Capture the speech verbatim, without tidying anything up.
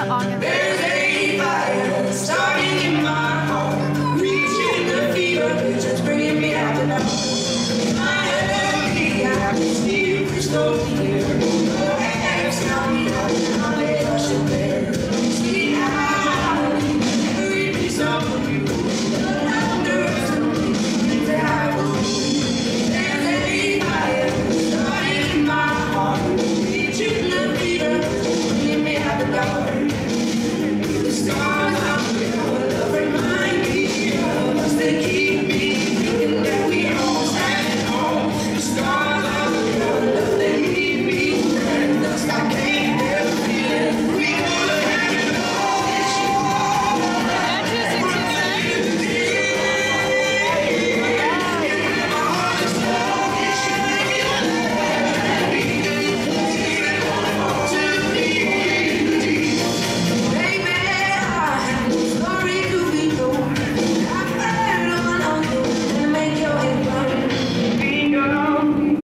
August. There's a fire starting in my heart, reaching the fever pitch, it's bringing me out to know. My enemy, I can see you crystal clear.